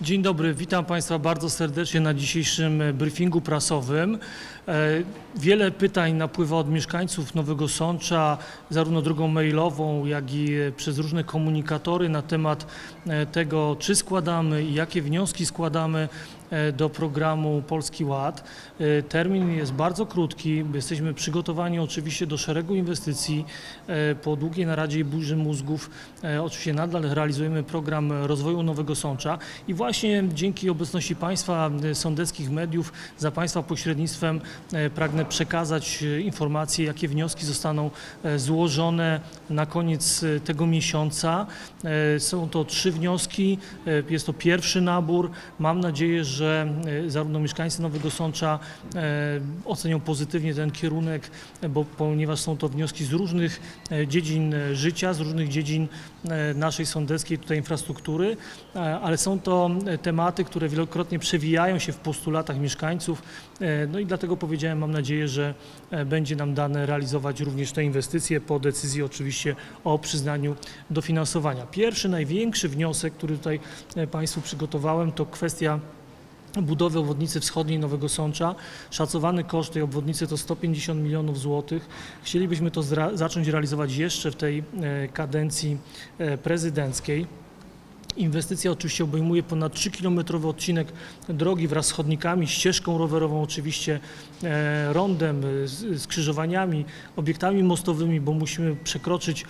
Dzień dobry, witam Państwa bardzo serdecznie na dzisiejszym briefingu prasowym. Wiele pytań napływa od mieszkańców Nowego Sącza, zarówno drogą mailową, jak i przez różne komunikatory na temat tego, czy składamy i jakie wnioski składamy do programu Polski Ład. Termin jest bardzo krótki, jesteśmy przygotowani oczywiście do szeregu inwestycji. Po długiej naradzie i burzy mózgów oczywiście nadal realizujemy program rozwoju Nowego Sącza i właśnie dzięki obecności Państwa, sądeckich mediów, za Państwa pośrednictwem pragnę przekazać informacje, jakie wnioski zostaną złożone na koniec tego miesiąca. Są to 3 wnioski, jest to pierwszy nabór. Mam nadzieję, że zarówno mieszkańcy Nowego Sącza ocenią pozytywnie ten kierunek, ponieważ są to wnioski z różnych dziedzin życia, z różnych dziedzin naszej sądeckiej tutaj infrastruktury, ale są to tematy, które wielokrotnie przewijają się w postulatach mieszkańców, no i dlatego powiedziałem, mam nadzieję, że będzie nam dane realizować również te inwestycje po decyzji oczywiście o przyznaniu dofinansowania. Pierwszy, największy wniosek, który tutaj Państwu przygotowałem, to kwestia budowy obwodnicy wschodniej Nowego Sącza. Szacowany koszt tej obwodnicy to 150 milionów złotych. Chcielibyśmy to zacząć realizować jeszcze w tej kadencji prezydenckiej. Inwestycja oczywiście obejmuje ponad 3-kilometrowy odcinek drogi wraz z chodnikami, ścieżką rowerową oczywiście, rondem, skrzyżowaniami, obiektami mostowymi, bo musimy przekroczyć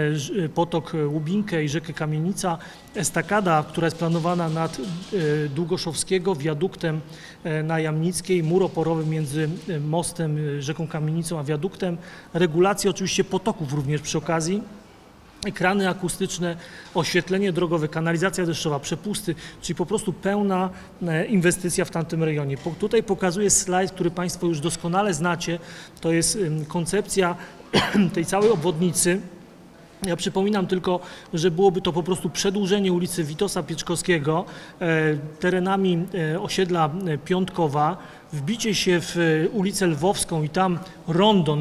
potok Łubinkę i rzekę Kamienica. Estakada, która jest planowana nad Długoszowskiego, wiaduktem na Jamnickiej, mur oporowy między mostem, rzeką Kamienicą a wiaduktem. Regulacje oczywiście potoków również przy okazji. Ekrany akustyczne, oświetlenie drogowe, kanalizacja deszczowa, przepusty, czyli po prostu pełna inwestycja w tamtym rejonie. Tutaj pokazuję slajd, który Państwo już doskonale znacie. To jest koncepcja tej całej obwodnicy. Ja przypominam tylko, że byłoby to po prostu przedłużenie ulicy Witosa Pieczkowskiego terenami osiedla Piątkowa, wbicie się w ulicę Lwowską i tam rondo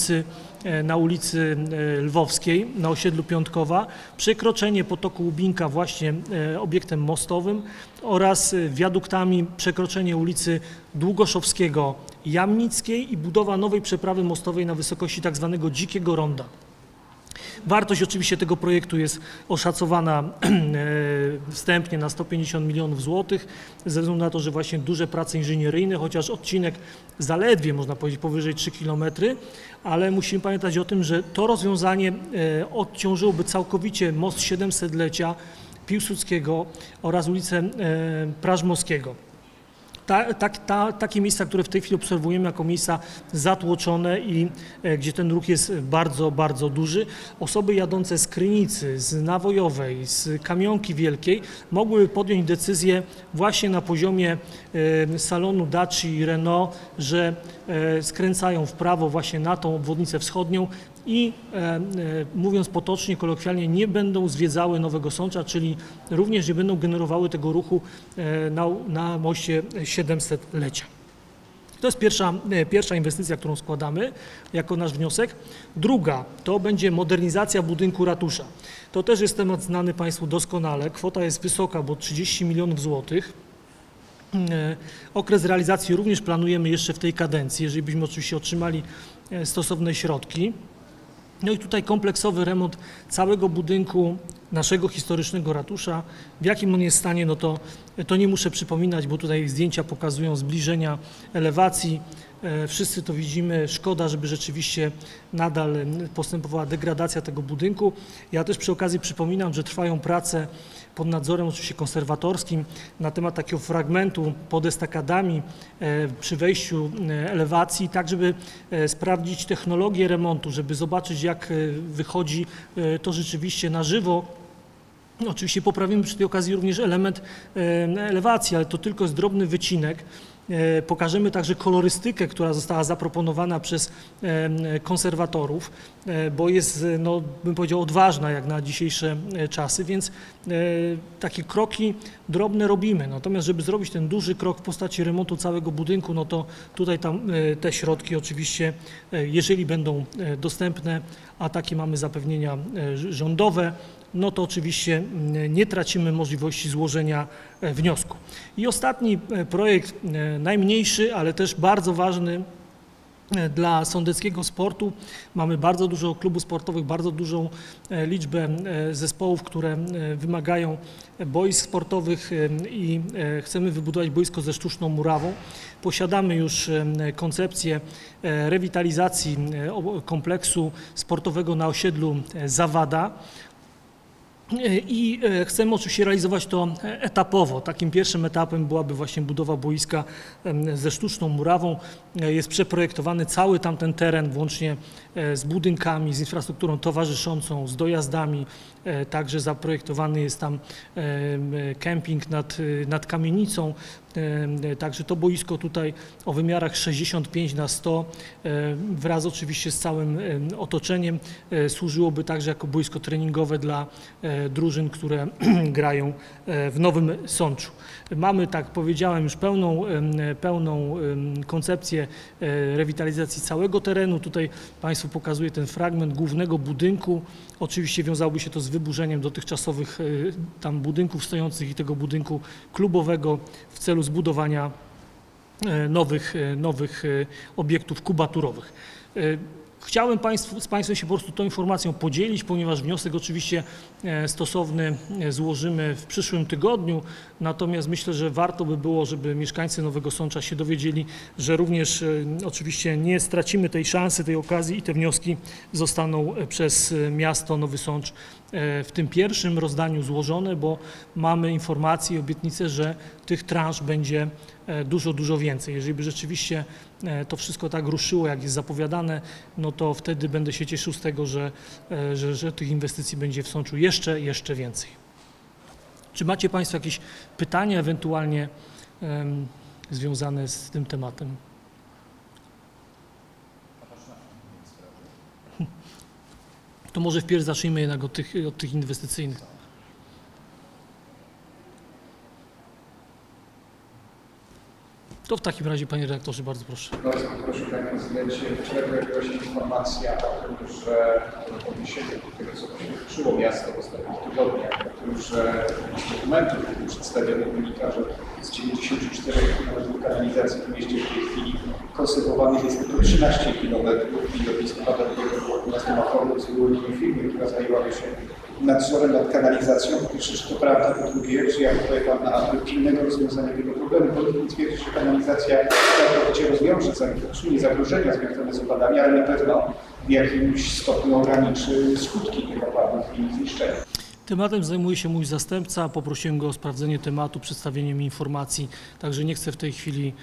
na ulicy Lwowskiej, na osiedlu Piątkowa, przekroczenie potoku Łubinka właśnie obiektem mostowym oraz wiaduktami przekroczenie ulicy Długoszowskiego, Jamnickiej i budowa nowej przeprawy mostowej na wysokości tak zwanego Dzikiego Ronda. Wartość oczywiście tego projektu jest oszacowana wstępnie na 150 milionów złotych, ze względu na to, że właśnie duże prace inżynieryjne, chociaż odcinek zaledwie, można powiedzieć, powyżej 3 km, ale musimy pamiętać o tym, że to rozwiązanie odciążyłoby całkowicie most 700-lecia Piłsudskiego oraz ulicę Prażmowskiego. Takie miejsca, które w tej chwili obserwujemy jako miejsca zatłoczone i gdzie ten ruch jest bardzo, bardzo duży. Osoby jadące z Krynicy, z Nawojowej, z Kamionki Wielkiej mogłyby podjąć decyzję właśnie na poziomie salonu Daci i Renault, że skręcają w prawo właśnie na tą obwodnicę wschodnią i mówiąc potocznie, kolokwialnie, nie będą zwiedzały Nowego Sącza, czyli również nie będą generowały tego ruchu na moście 700-lecia. To jest pierwsza inwestycja, którą składamy jako nasz wniosek. Druga to będzie modernizacja budynku ratusza. To też jest temat znany Państwu doskonale. Kwota jest wysoka, bo 30 milionów złotych. Okres realizacji również planujemy jeszcze w tej kadencji, jeżeli byśmy oczywiście otrzymali stosowne środki. No i tutaj kompleksowy remont całego budynku naszego historycznego ratusza. W jakim on jest stanie, no to nie muszę przypominać, bo tutaj zdjęcia pokazują zbliżenia elewacji. Wszyscy to widzimy. Szkoda, żeby rzeczywiście nadal postępowała degradacja tego budynku. Ja też przy okazji przypominam, że trwają prace pod nadzorem oczywiście konserwatorskim na temat takiego fragmentu pod estakadami przy wejściu elewacji, tak żeby sprawdzić technologię remontu, żeby zobaczyć, jak wychodzi to rzeczywiście na żywo. Oczywiście poprawimy przy tej okazji również element elewacji, ale to tylko jest drobny wycinek. Pokażemy także kolorystykę, która została zaproponowana przez konserwatorów, bo jest, no, bym powiedział, odważna jak na dzisiejsze czasy, więc takie kroki drobne robimy. Natomiast żeby zrobić ten duży krok w postaci remontu całego budynku, no to tutaj te środki oczywiście, jeżeli będą dostępne, a takie mamy zapewnienia rządowe, no to oczywiście nie tracimy możliwości złożenia wniosku. I ostatni projekt, najmniejszy, ale też bardzo ważny dla sądeckiego sportu. Mamy bardzo dużo klubów sportowych, bardzo dużą liczbę zespołów, które wymagają boisk sportowych i chcemy wybudować boisko ze sztuczną murawą. Posiadamy już koncepcję rewitalizacji kompleksu sportowego na osiedlu Zawada. I chcemy oczywiście realizować to etapowo. Takim pierwszym etapem byłaby właśnie budowa boiska ze sztuczną murawą. Jest przeprojektowany cały tamten teren, włącznie z budynkami, z infrastrukturą towarzyszącą, z dojazdami. Także zaprojektowany jest tam kemping nad kamienicą. Także to boisko tutaj o wymiarach 65×100 wraz oczywiście z całym otoczeniem służyłoby także jako boisko treningowe dla drużyn, które grają w Nowym Sączu. Mamy, tak powiedziałem, już pełną koncepcję rewitalizacji całego terenu. Tutaj Państwu pokazuję ten fragment głównego budynku. Oczywiście wiązałoby się to z wyburzeniem dotychczasowych tam budynków stojących i tego budynku klubowego w celu zbudowania nowych obiektów kubaturowych. Chciałem z Państwem się po prostu tą informacją podzielić, ponieważ wniosek oczywiście stosowny złożymy w przyszłym tygodniu, natomiast myślę, że warto by było, żeby mieszkańcy Nowego Sącza się dowiedzieli, że również oczywiście nie stracimy tej szansy, tej okazji i te wnioski zostaną przez miasto Nowy Sącz w tym pierwszym rozdaniu złożone, bo mamy informacje i obietnice, że tych transz będzie dużo więcej. Jeżeli by rzeczywiście to wszystko tak ruszyło, jak jest zapowiadane, no to wtedy będę się cieszył z tego, że tych inwestycji będzie w Sączu jeszcze więcej. Czy macie Państwo jakieś pytania ewentualnie związane z tym tematem? To może wpierw zacznijmy jednak od tych inwestycyjnych. To w takim razie, panie redaktorze, bardzo proszę. Bardzo proszę, panie prezydencie. Wczoraj pojawiła się informacja o tym, że w odniesieniu do tego, co doświadczyło miasto w ostatnich tygodniach, o tym, że z dokumentów przedstawionych wynika, że z 94 km kanalizacji w mieście w tej chwili konserwowanych jest tylko 13 km i lotnisko Badawiego miasto ma problem z wyłonieniem firmy, która zajęłaby się nadzorem nad kanalizacją. Po pierwsze, czy to prawda, po drugie, czy jak tutaj Pan na pilnego rozwiązania tego problemu, bo twierdzi, że kanalizacja całkowicie rozwiąże zagrożenia związane z opadami, ale na pewno w jakimś stopniu ograniczy skutki tych opadów i zniszczenia. Tematem zajmuje się mój zastępca. Poprosiłem go o sprawdzenie tematu, przedstawienie mi informacji, także nie chcę w tej chwili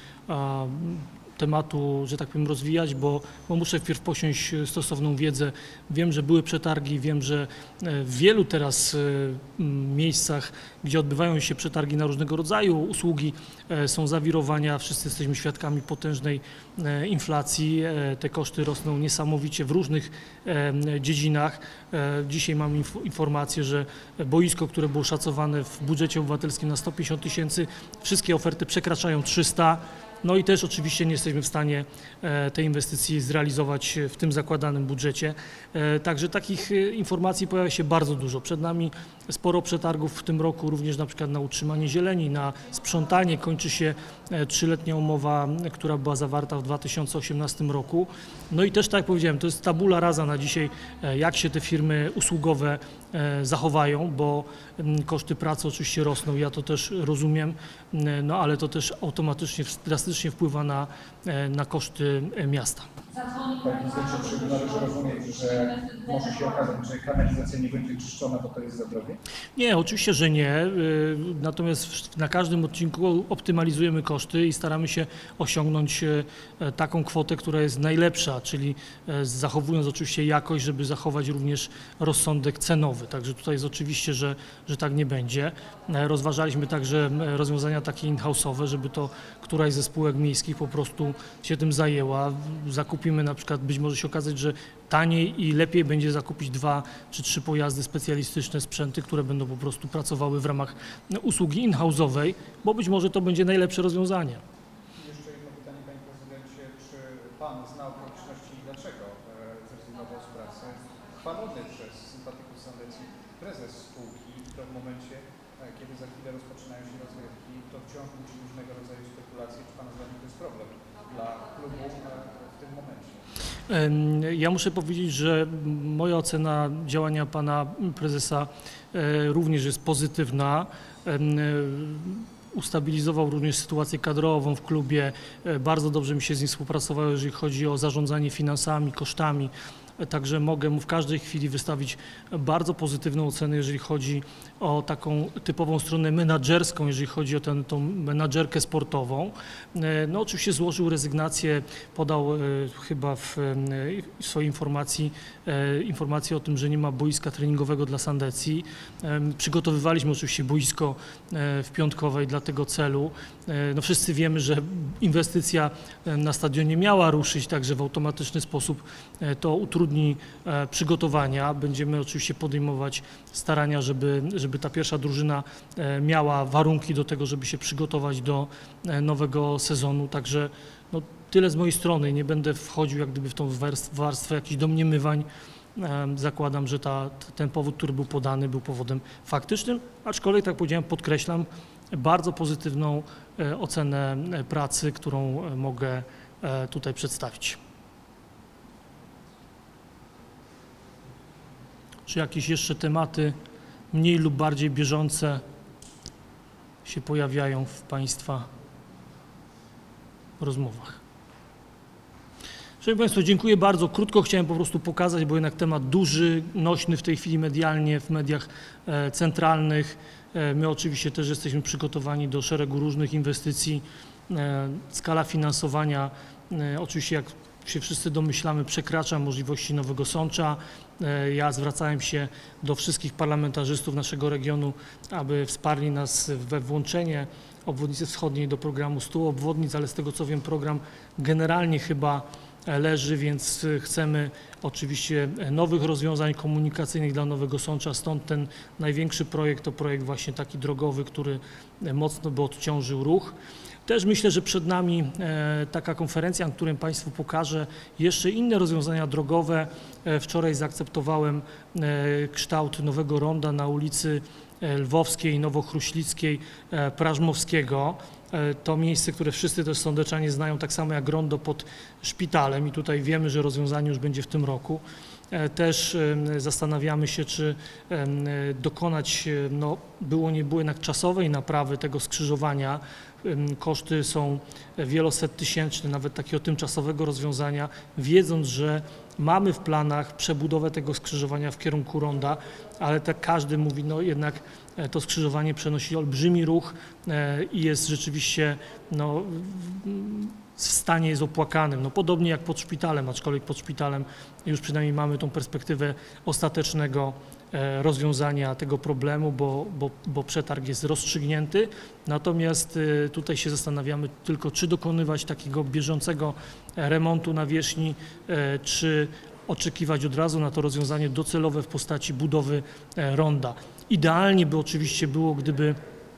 tematu, że tak powiem, rozwijać, bo muszę wpierw posiąść stosowną wiedzę. Wiem, że były przetargi, wiem, że w wielu teraz miejscach, gdzie odbywają się przetargi na różnego rodzaju usługi, są zawirowania, wszyscy jesteśmy świadkami potężnej inflacji, te koszty rosną niesamowicie w różnych dziedzinach. Dzisiaj mam informację, że boisko, które było szacowane w budżecie obywatelskim na 150 000, wszystkie oferty przekraczają 300 000. No i też oczywiście nie jesteśmy w stanie tej inwestycji zrealizować w tym zakładanym budżecie. Także takich informacji pojawia się bardzo dużo. Przed nami sporo przetargów w tym roku, również na przykład na utrzymanie zieleni, na sprzątanie. Kończy się 3-letnia umowa, która była zawarta w 2018 roku. No i też, tak jak powiedziałem, to jest tabula rasa na dzisiaj, jak się te firmy usługowe zachowają, bo koszty pracy oczywiście rosną, ja to też rozumiem, no ale to też automatycznie, drastycznie wpływa na koszty miasta. Panie prezydencie, należy rozumieć, że może się okazać, że kanalizacja nie będzie czyszczona, bo to jest za drogie? Nie, oczywiście, że nie. Natomiast na każdym odcinku optymalizujemy koszty i staramy się osiągnąć taką kwotę, która jest najlepsza, czyli zachowując oczywiście jakość, żeby zachować również rozsądek cenowy. Także tutaj jest oczywiście, że tak nie będzie. Rozważaliśmy także rozwiązania takie in-house'owe, żeby to któraś ze spółek spółek miejskich po prostu się tym zajęła. Zakupimy na przykład, być może się okazać, że taniej i lepiej będzie zakupić 2 czy 3 pojazdy specjalistyczne, sprzęty, które będą po prostu pracowały w ramach usługi in-house'owej, bo być może to będzie najlepsze rozwiązanie. Jeszcze jedno pytanie, panie prezydencie. Czy pan zna okoliczności i dlaczego zrezygnował z pracy chwalony przez sympatyków Sandecji prezes spółki i to w momencie, kiedy za chwilę rozpoczynają się rozgrywki, to wciąż budzi różnego rodzaju spekulacje. Czy pana zdaniem to jest problem dla klubu w tym momencie? Ja muszę powiedzieć, że moja ocena działania pana prezesa również jest pozytywna. Ustabilizował również sytuację kadrową w klubie. Bardzo dobrze mi się z nim współpracowało, jeżeli chodzi o zarządzanie finansami, kosztami. Także mogę mu w każdej chwili wystawić bardzo pozytywną ocenę, jeżeli chodzi o taką typową stronę menadżerską, jeżeli chodzi o tą menadżerkę sportową. No oczywiście złożył rezygnację, podał chyba w swojej informacji o tym, że nie ma boiska treningowego dla Sandecji. Przygotowywaliśmy oczywiście boisko w Piątkowej dla tego celu. No wszyscy wiemy, że inwestycja na stadionie miała ruszyć, także w automatyczny sposób to utrudni przygotowania. Będziemy oczywiście podejmować starania, żeby ta pierwsza drużyna miała warunki do tego, żeby się przygotować do nowego sezonu. Także no, tyle z mojej strony. Nie będę wchodził jak gdyby w tą warstwę jakichś domniemywań. Zakładam, że ten powód, który był podany, był powodem faktycznym, aczkolwiek, tak jak powiedziałem, podkreślam bardzo pozytywną ocenę pracy, którą mogę tutaj przedstawić. Czy jakieś jeszcze tematy mniej lub bardziej bieżące się pojawiają w państwa rozmowach? Szanowni Państwo, dziękuję bardzo. Krótko chciałem po prostu pokazać, bo jednak temat duży, nośny w tej chwili medialnie, w mediach centralnych. My oczywiście też jesteśmy przygotowani do szeregu różnych inwestycji. Skala finansowania oczywiście, jak się wszyscy domyślamy, przekracza możliwości Nowego Sącza. Ja zwracałem się do wszystkich parlamentarzystów naszego regionu, aby wsparli nas we włączenie obwodnicy wschodniej do programu 100 obwodnic, ale z tego co wiem, program generalnie chyba leży, więc chcemy oczywiście nowych rozwiązań komunikacyjnych dla Nowego Sącza, stąd ten największy projekt to projekt właśnie taki drogowy, który mocno by odciążył ruch. Też myślę, że przed nami taka konferencja, na której Państwu pokażę jeszcze inne rozwiązania drogowe. Wczoraj zaakceptowałem kształt nowego ronda na ulicy Lwowskiej, Nowochruślickiej, Prażmowskiego. To miejsce, które wszyscy też sądeczanie znają, tak samo jak rondo pod szpitalem i tutaj wiemy, że rozwiązanie już będzie w tym roku. Też zastanawiamy się, czy dokonać, no było nie było jednak czasowej naprawy tego skrzyżowania. Koszty są wielosettysięczne, nawet takiego tymczasowego rozwiązania, wiedząc, że mamy w planach przebudowę tego skrzyżowania w kierunku ronda, ale tak każdy mówi, no jednak to skrzyżowanie przenosi olbrzymi ruch i jest rzeczywiście no, w stanie jest opłakanym. No, podobnie jak pod szpitalem, aczkolwiek pod szpitalem już przynajmniej mamy tą perspektywę ostatecznego rozwiązania tego problemu, bo przetarg jest rozstrzygnięty. Natomiast tutaj się zastanawiamy tylko, czy dokonywać takiego bieżącego remontu nawierzchni, czy oczekiwać od razu na to rozwiązanie docelowe w postaci budowy ronda. Idealnie by oczywiście było, gdyby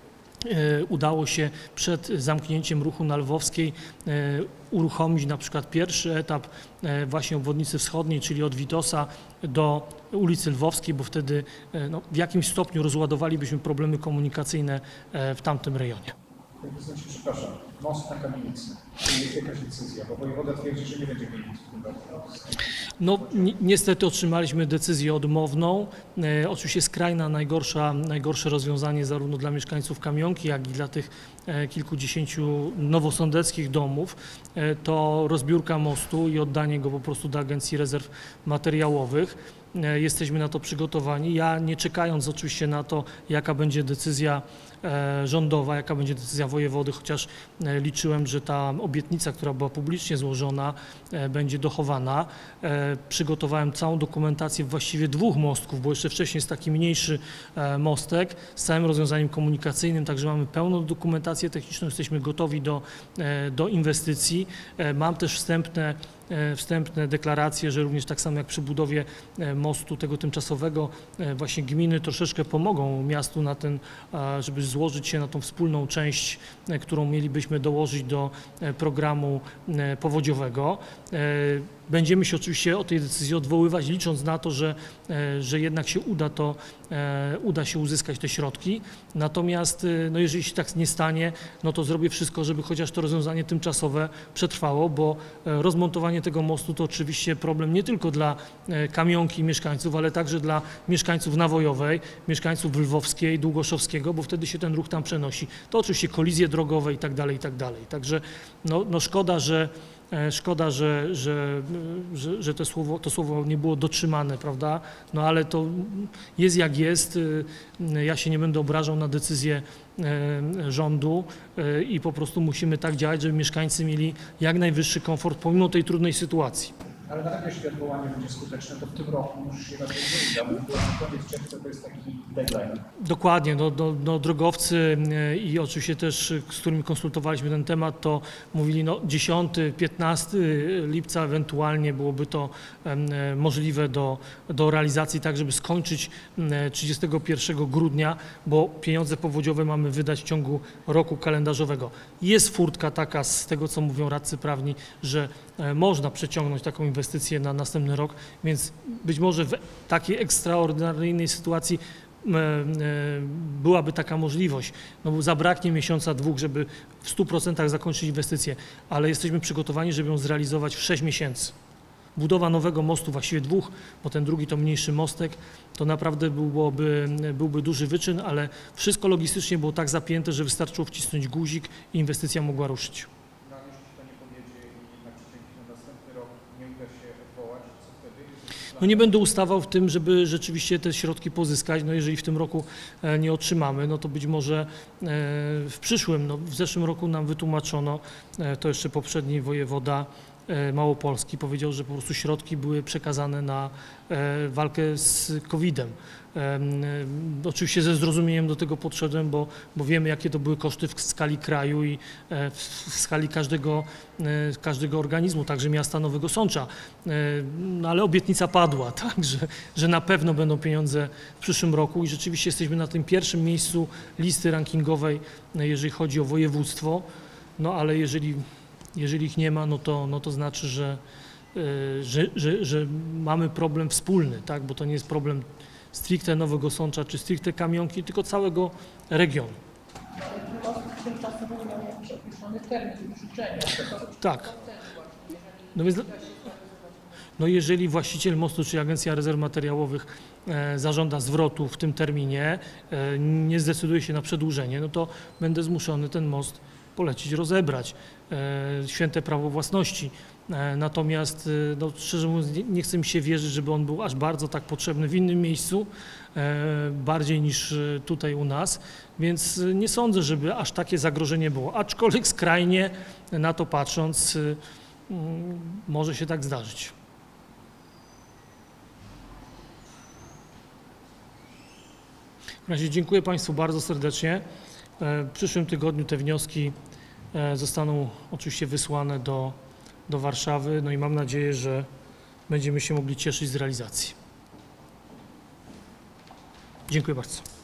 udało się przed zamknięciem ruchu na Lwowskiej uruchomić na przykład pierwszy etap właśnie obwodnicy wschodniej, czyli od Witosa do ulicy Lwowskiej, bo wtedy no, w jakimś stopniu rozładowalibyśmy problemy komunikacyjne w tamtym rejonie. Panie prezydencie, przepraszam, most na Kamienicy. Czy jest jakaś decyzja? Bo wojewoda twierdzi, że nie będzie kamienicy w tym roku. No niestety otrzymaliśmy decyzję odmowną. Oczywiście skrajna, najgorsze rozwiązanie zarówno dla mieszkańców Kamionki, jak i dla tych kilkudziesięciu nowosądeckich domów to rozbiórka mostu i oddanie go po prostu do Agencji Rezerw Materiałowych. Jesteśmy na to przygotowani. Ja nie czekając oczywiście na to, jaka będzie decyzja rządowa, jaka będzie decyzja wojewody, chociaż liczyłem, że ta obietnica, która była publicznie złożona, będzie dochowana. Przygotowałem całą dokumentację właściwie 2 mostków, bo jeszcze wcześniej jest taki mniejszy mostek z całym rozwiązaniem komunikacyjnym, także mamy pełną dokumentację techniczną, jesteśmy gotowi do inwestycji. Mam też wstępne deklaracje, że również tak samo jak przy budowie mostu tego tymczasowego właśnie gminy troszeczkę pomogą miastu na ten, żeby złożyć się na tą wspólną część, którą mielibyśmy dołożyć do programu powodziowego. Będziemy się oczywiście od tej decyzji odwoływać, licząc na to, że jednak się uda się uzyskać te środki. Natomiast no jeżeli się tak nie stanie, no to zrobię wszystko, żeby chociaż to rozwiązanie tymczasowe przetrwało, bo rozmontowanie tego mostu to oczywiście problem nie tylko dla Kamionki i mieszkańców, ale także dla mieszkańców Nawojowej, mieszkańców Lwowskiej, Długoszowskiego, bo wtedy się ten ruch tam przenosi. To oczywiście kolizje drogowe i tak dalej, i tak dalej. Także no szkoda, że to słowo nie było dotrzymane, prawda? No ale to jest jak jest. Ja się nie będę obrażał na decyzję rządu i po prostu musimy tak działać, żeby mieszkańcy mieli jak najwyższy komfort pomimo tej trudnej sytuacji. Ale nawet jeśli odwołanie będzie skuteczne, to w tym roku już się raczej nie uda, bo koniec czerwca to jest taki deadline. Dokładnie, no drogowcy i oczywiście też, z którymi konsultowaliśmy ten temat, to mówili 10-15 lipca ewentualnie byłoby to możliwe do realizacji, tak żeby skończyć 31 grudnia, bo pieniądze powodziowe mamy wydać w ciągu roku kalendarzowego. Jest furtka taka z tego, co mówią radcy prawni, że można przeciągnąć taką inwestycję na następny rok, więc być może w takiej ekstraordynaryjnej sytuacji byłaby taka możliwość, no bo zabraknie miesiąca, 2, żeby w 100% zakończyć inwestycję, ale jesteśmy przygotowani, żeby ją zrealizować w 6 miesięcy. Budowa nowego mostu, właściwie 2, bo ten drugi to mniejszy mostek, to naprawdę byłby duży wyczyn, ale wszystko logistycznie było tak zapięte, że wystarczyło wcisnąć guzik i inwestycja mogła ruszyć. No, jeśli to nie powiedzie i jednak na następny rok nie uda się odwołać, co wtedy? No nie będę ustawał w tym, żeby rzeczywiście te środki pozyskać. No jeżeli w tym roku nie otrzymamy, no to być może w przyszłym, no w zeszłym roku nam wytłumaczono, to jeszcze poprzedni wojewoda Małopolski powiedział, że po prostu środki były przekazane na walkę z COVID-em. Oczywiście ze zrozumieniem do tego podszedłem, bo wiemy, jakie to były koszty w skali kraju i w skali każdego organizmu, także miasta Nowego Sącza. No ale obietnica padła, tak, że na pewno będą pieniądze w przyszłym roku i rzeczywiście jesteśmy na tym pierwszym miejscu listy rankingowej, jeżeli chodzi o województwo, no ale jeżeli ich nie ma, no to znaczy, że mamy problem wspólny, tak? Bo to nie jest problem stricte Nowego Sącza czy stricte Kamionki, tylko całego regionu. Tymczasowo nie miał jakiś określony termin życzenia. Tak. No więc, no jeżeli właściciel mostu czy Agencja Rezerw Materiałowych zażąda zwrotu w tym terminie, nie zdecyduje się na przedłużenie, no to będę zmuszony ten most polecić rozebrać, święte prawo własności. Natomiast no, szczerze mówiąc nie chce mi się wierzyć, żeby on był aż bardzo tak potrzebny w innym miejscu, bardziej niż tutaj u nas, więc nie sądzę, żeby aż takie zagrożenie było, aczkolwiek skrajnie na to patrząc może się tak zdarzyć. W razie dziękuję Państwu bardzo serdecznie. W przyszłym tygodniu te wnioski zostaną oczywiście wysłane do Warszawy, no i mam nadzieję, że będziemy się mogli cieszyć z realizacji. Dziękuję bardzo.